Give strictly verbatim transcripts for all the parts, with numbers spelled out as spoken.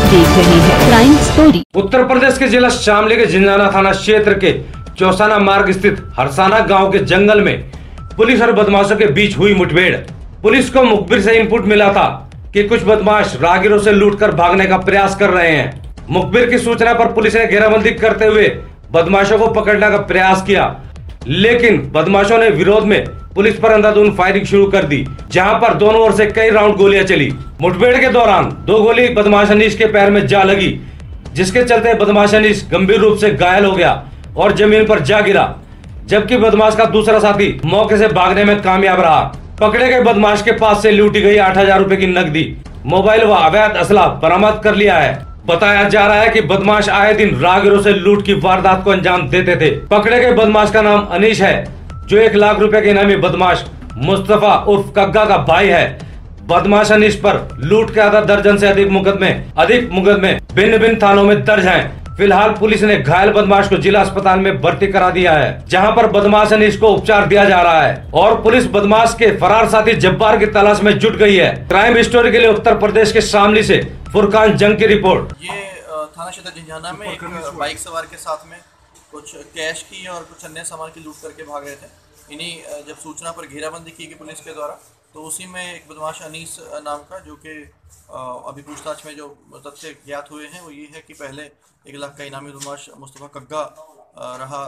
देख रहे हैं क्राइम स्टोरी। उत्तर प्रदेश के जिला शामली के जिंजाना थाना क्षेत्र के चौसाना मार्ग स्थित हरसाना गांव के जंगल में पुलिस और बदमाशों के बीच हुई मुठभेड़। पुलिस को मुखबिर से इनपुट मिला था कि कुछ बदमाश राहगीरों से लूटकर भागने का प्रयास कर रहे हैं। मुखबिर की सूचना पर पुलिस ने घेराबंदी करते हुए बदमाशों को पकड़ने का प्रयास किया, लेकिन बदमाशों ने विरोध में पुलिस पर अंधाधुंध फायरिंग शुरू कर दी, जहां पर दोनों ओर से कई राउंड गोलियां चली। मुठभेड़ के दौरान दो गोली बदमाश अनीश के पैर में जा लगी, जिसके चलते बदमाश अनीश गंभीर रूप से घायल हो गया और जमीन पर जा गिरा, जबकि बदमाश का दूसरा साथी मौके से भागने में कामयाब रहा। पकड़े गए बदमाश के पास से लूटी गई आठ हजार रूपए की नकदी, मोबाइल व अवैध असला बरामद कर लिया है। बताया जा रहा है कि बदमाश आए दिन राहगीरों से लूट की वारदात को अंजाम देते थे। पकड़े गए बदमाश का नाम अनीश है, जो एक लाख रुपए के इनामी बदमाश मुस्तफा उर्फ कग्गा का भाई है। बदमाश अनीश पर लूट के आधा दर्जन से अधिक मुकदमे अधिक मुकदमे भिन्न भिन्न थानों में दर्ज हैं। फिलहाल पुलिस ने घायल बदमाश को जिला अस्पताल में भर्ती करा दिया है, जहां पर बदमाश अनीश को उपचार दिया जा रहा है और पुलिस बदमाश के फरार साथी जब्बार की तलाश में जुट गई है। क्राइम स्टोरी के लिए उत्तर प्रदेश के शामली से फुरकान जंग की रिपोर्ट। ये थाना क्षेत्र जिंजाना में एक बाइक सवार के साथ में कुछ कैश की और कुछ अन्य सामान की लूट करके भाग रहे थे। इन्हीं जब सूचना पर घेराबंदी की गई पुलिस के द्वारा, तो उसी में एक बदमाश अनीस नाम का, जो कि अभी पूछताछ में जो तथ्य ज्ञात हुए हैं वो ये है कि पहले एक लाख का इनामी बदमाश मुस्तफा कग्गा रहा,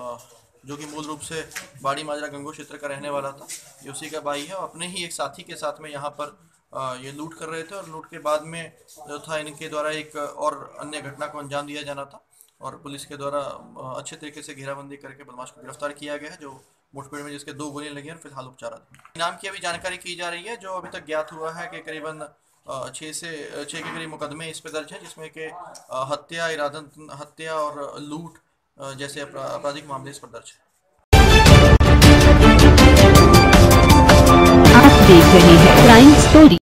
जो कि मूल रूप से बाड़ी माजरा गंगो क्षेत्र का रहने वाला था। ये उसी का भाई है और अपने ही एक साथी के साथ में यहाँ पर ये लूट कर रहे थे और लूट के बाद में जो था इनके द्वारा एक और अन्य घटना को अंजाम दिया जाना था और पुलिस के द्वारा अच्छे तरीके से घेराबंदी करके बदमाश को गिरफ्तार किया गया है, जो मुठभेड़ में जिसके दो गोलियां लगी हैं और फिलहाल उपचाराधीन। इनाम की अभी जानकारी की जा रही है। जो अभी तक ज्ञात हुआ है कि करीबन छः से छः के करीब मुकदमे इस पर दर्ज हैं, जिसमें कि हत्या, इरादतन हत्या और लूट जैसे आपराधिक मामले इस पर दर्ज है। आप देख रहे हैं क्राइम स्टोरी।